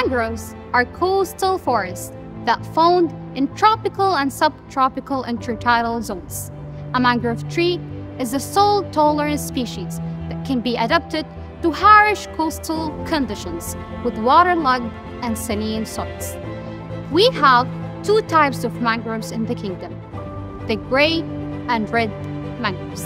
Mangroves are coastal forests that found in tropical and subtropical intertidal zones. A mangrove tree is a salt-tolerant species that can be adapted to harsh coastal conditions with waterlogged and saline soils. We have two types of mangroves in the kingdom: the gray and red mangroves.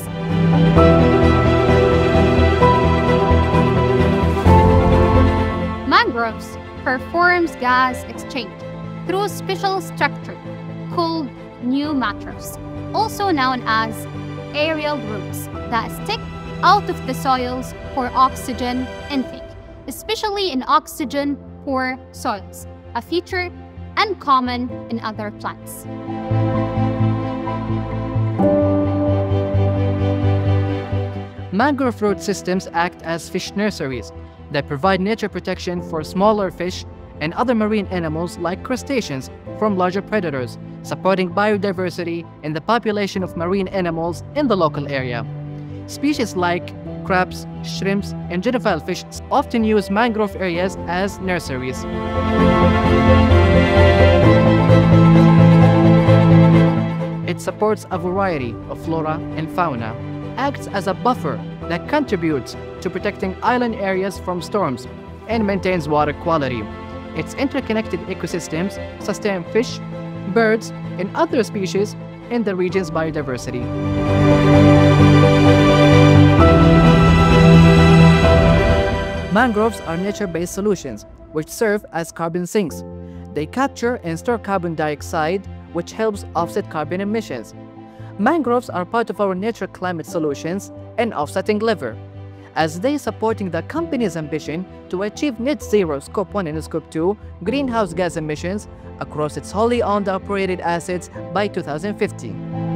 Mangroves performs gas exchange through a special structure called pneumatrophs, also known as aerial roots, that stick out of the soils for oxygen intake, especially in oxygen-poor soils, a feature uncommon in other plants. Mangrove root systems act as fish nurseries that provide nature protection for smaller fish and other marine animals like crustaceans from larger predators, supporting biodiversity in the population of marine animals in the local area. Species like crabs, shrimps, and genophile fish often use mangrove areas as nurseries. It supports a variety of flora and fauna, acts as a buffer that contributes to protecting island areas from storms, and maintains water quality. Its interconnected ecosystems sustain fish, birds, and other species in the region's biodiversity. Mangroves are nature-based solutions which serve as carbon sinks. They capture and store carbon dioxide, which helps offset carbon emissions. Mangroves are part of our nature climate solutions and offsetting lever, as they supporting the company's ambition to achieve net zero Scope 1 and Scope 2 greenhouse gas emissions across its wholly owned operated assets by 2050.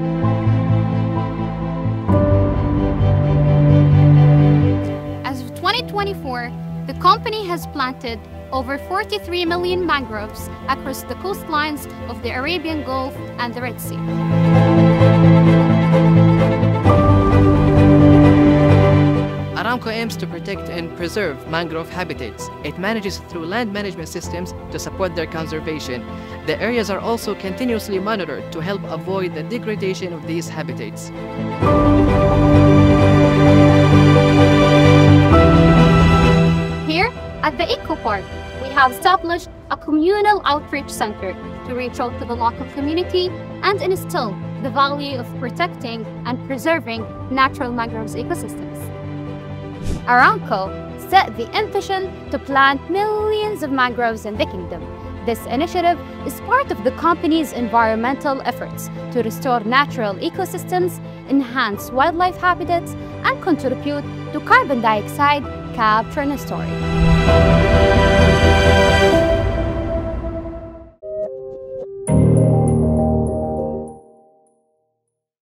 As of 2024, the company has planted over 43 million mangroves across the coastlines of the Arabian Gulf and the Red Sea. Aramco aims to protect and preserve mangrove habitats. It manages through land management systems to support their conservation. The areas are also continuously monitored to help avoid the degradation of these habitats. Here at the Eco Park, we have established a communal outreach center to reach out to the local community and instill the value of protecting and preserving natural mangroves ecosystems. Aramco set the ambition to plant millions of mangroves in the kingdom. This initiative is part of the company's environmental efforts to restore natural ecosystems, enhance wildlife habitats, and contribute to carbon dioxide capture and storage.